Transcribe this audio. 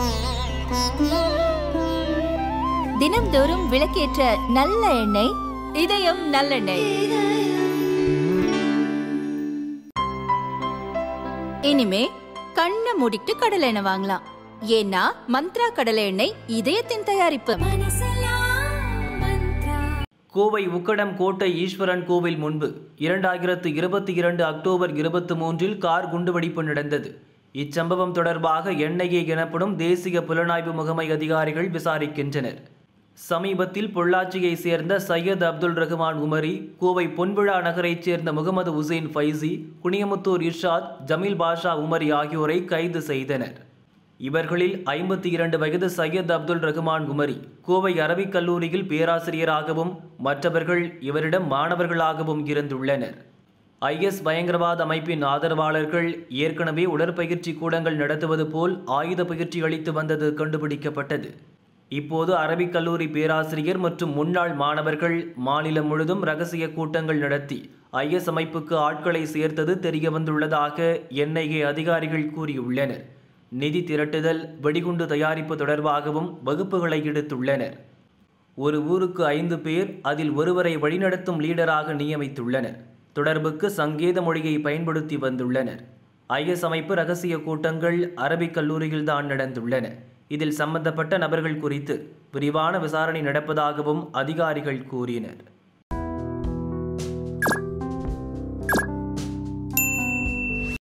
தினம்தோறும் விளக்கேற்ற நல்ல எண்ணெய் இதயம் நல்லெண்ணெய். இனிமே கண்ணை மூடிட்டு கடலை எண்ணெய் வாங்கலாம். ஏன்னா மந்த்ரா கடலை எண்ணெய் இதயத்தின் தயாரிப்பு. கோவை உக்கடம் கோட்டை ஈஸ்வரன் கோவில் முன்பு 2022 அக்டோபர் 23 கார் குண்டுவெடிப்பு நடந்தது. இச்சம்பவம் தொடர்பாக NIA எனப்படும் தேசிய புலனாய்வு முகமை அதிகாரிகள் விசாரிக்கின்றனர். சமீபத்தில் பொள்ளாச்சியை சேர்ந்த சையத் அப்துல் ரஹ்மான் உமரி, கோவை பொன்விழா நகரைச் சேர்ந்த முகமது உசேன் ஃபைசி, குனியமுத்தூர் இர்ஷாத், ஜமீல் பாஷா உமரி ஆகியோரை கைது செய்தனர். இவர்களில் 52 வயது சையத் அப்துல் ரஹ்மான் உமரி கோவை அரபிக் கல்லூரியில் பேராசிரியராகவும் மற்றவர்கள் இவரிடம் மாணவர்களாகவும் இருந்துள்ளனர். IS பயங்கரவாத அமைப்பின் ஆதரவாளர்கள் ஏற்கனவே உடற்பயிற்சி கூடங்கள் நடத்துவது போல் ஆயுத பயிற்சி அளித்து வந்தது கண்டுபிடிக்கப்பட்டது. இப்போது அரபிக் கல்லூரி பேராசிரியர் மற்றும் முன்னாள் மாணவர்கள் மாநிலம் முழுதும் ரகசிய கூட்டங்கள் நடத்தி IS அமைப்புக்கு ஆட்களை சேர்த்தது தெரியவந்துள்ளதாக NIA அதிகாரிகள் கூறியுள்ளனர். நிதி திரட்டுதல், வெடிகுண்டு தயாரிப்பு தொடர்பாகவும் வகுப்புகளை எடுத்துள்ளனர். ஒரு ஊருக்கு 5 பேர், அதில் ஒருவரை வழிநடத்தும் லீடராக நியமித்துள்ளனர். தொடர்புக்கு சங்கேத மொழியை பயன்படுத்தி வந்துள்ளனர். IS அமைப்பு ரகசிய கூட்டங்கள் அரபிக் கல்லூரியில்தான் நடந்துள்ளன. இதில் சம்பந்தப்பட்ட நபர்கள் குறித்து விரிவான விசாரணை நடப்பதாகவும் அதிகாரிகள் கூறினர்.